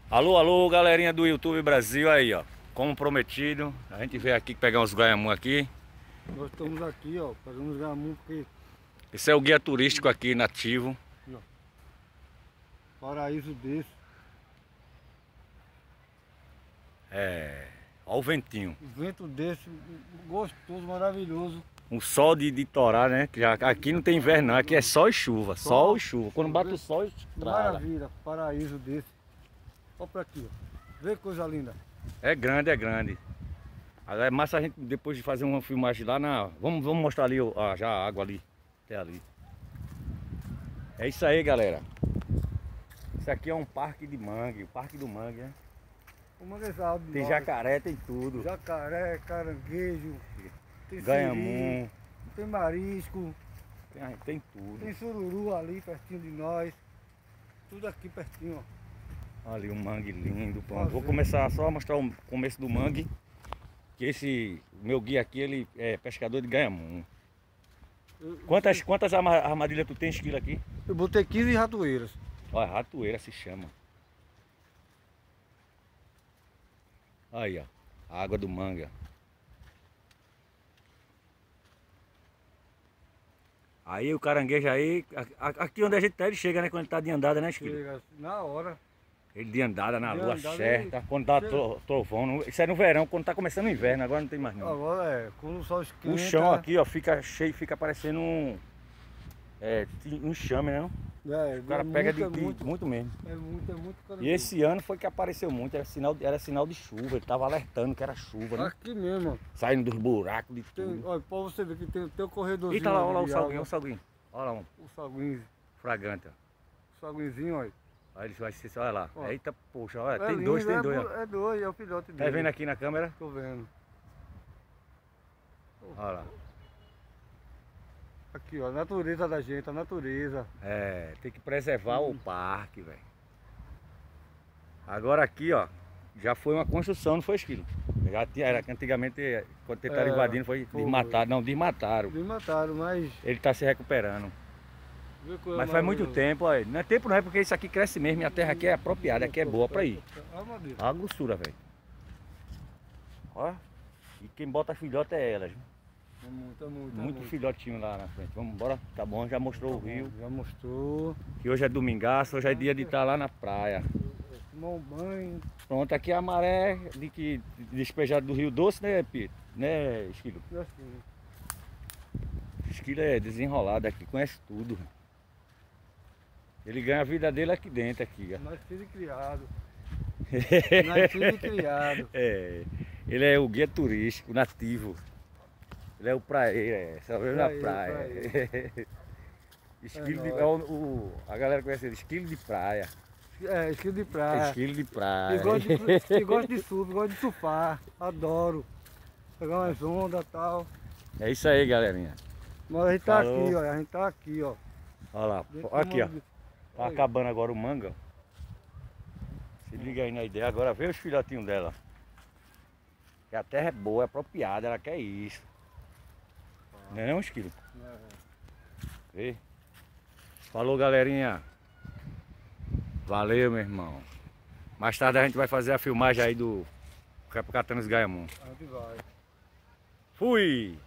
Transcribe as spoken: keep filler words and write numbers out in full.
Alô, alô, galerinha do YouTube Brasil aí, ó. Como prometido, a gente veio aqui pegar uns gaiamu aqui. Nós estamos aqui, ó, pegando os gaiamu porque... Esse é o guia turístico aqui, nativo. Aqui, ó. Paraíso desse. É... Ó o ventinho. Um vento desse, gostoso, maravilhoso. Um sol de, de torar, né? Que já, aqui não tem inverno não, aqui é sol e chuva. Sol, sol e chuva. Quando bate o sol, estrala. Maravilha, paraíso desse. Olha pra aqui, ó. Vê que coisa linda. É grande, é grande. Agora é massa a gente, depois de fazer uma filmagem lá na... Vamos, vamos mostrar ali ó, já a água ali. Até ali. É isso aí, galera. Isso aqui é um parque de mangue, o parque do mangue, né? O manguezal. Tem jacaré, tem tudo. Jacaré, caranguejo, tem Gaiamu. siri, tem marisco, Tem, tem tudo. tem sururu ali pertinho de nós. Tudo aqui pertinho, ó. Ali um mangue lindo, pronto. Ah, Vou sim. começar só a mostrar o começo do mangue. Que esse, o meu guia aqui, ele é pescador de gaiamu. Eu, Quantas, quantas arma- armadilhas tu tem, Esquilo, aqui? eu botei quinze ratoeiras. Olha, ratoeira se chama. Aí, ó, a água do manga. Aí o caranguejo aí, a- a- aqui onde a gente tá, ele chega, né? Quando ele tá de andada, né, Esquilo? Chega na hora. Ele de andada na De lua andada, certa, ele quando dá chega. tro- trovão. no- Isso é no verão, quando tá começando o inverno, agora não tem mais não. Agora é, quando o sol esquenta... O chão aqui, ó, fica cheio, fica parecendo um... É, um enxame, né? Não? É, O cara é pega muito, de, é de- muito, muito mesmo. é muito, é muito E caranguejo. esse ano foi que apareceu muito, era sinal, era sinal de chuva, ele tava alertando que era chuva, né? Aqui mesmo, ó. Saindo dos buracos de Tem, tudo. olha, pra você ver que tem, tem o corredorzinho. Eita lá, olha lá o de salguinho, olha água. o salguinho. Olha lá um O salguinho, fraganta. o salguinzinho, olha. Aí ele vai ser, olha lá. Ó. Eita, poxa, olha, É tem lindo, dois, tem é, dois. bu- Ó. É dois, é o filhote dele. Tá vendo aqui na câmera? Tô vendo. Olha lá. Aqui, ó, a natureza da gente, a natureza. É, tem que preservar Hum. o parque, velho. Agora aqui, ó, já foi uma construção, não foi, Esquilo? Já tinha, era que antigamente, quando tentaram É, invadindo, foi foi. desmatado. Não, desmataram. Me mataram, mas... Ele tá se recuperando. Vê que coisa Mas faz muito maravilhosa. tempo, ó. Não é tempo não, é porque isso aqui cresce mesmo e a terra aqui é apropriada, aqui é boa pra ir. Ah, meu Deus. Olha a grossura, velho. Ó. E quem bota filhote é elas. viu? É muito, é muito, é Muito muito. filhotinho lá na frente. Vamos embora? Tá bom, já mostrou o rio. Já mostrou. Que hoje é domingaço, hoje é dia de estar lá na praia. Tomar um banho. Pronto, aqui é a maré de que despejada do Rio Doce, né, Pito? Né, Esquilo? E assim, Esquilo é desenrolado aqui, conhece tudo. Ele ganha a vida dele aqui dentro, aqui, ó. nascido e criado. Nascido e criado. É, ele é o guia turístico, nativo. Ele é o praieiro, é, só vive na Praieiro, praia. Esquilo de, nóis. é o, o- a galera conhece ele, esquilo de praia. É, esquilo de praia. Esquilo de praia. E gosto de, e gosto de surf, gosto de surfar. Adoro. Pegar umas ondas e tal. É isso aí, galerinha. Mas a gente tá Falou. aqui, ó. A gente tá aqui, ó. Olha lá, Dentro ó, aqui, do ó. mangue. Tá Aí. acabando agora o manga. ó. Se liga aí na ideia. Agora vê os filhotinhos dela. Que a terra é boa, é apropriada, ela quer isso. Não é não, Esquilo? É. Vê? Falou, galerinha. Valeu, meu irmão. Mais tarde a gente vai fazer a filmagem aí do Catando os Gaiamu. A gente vai. Fui!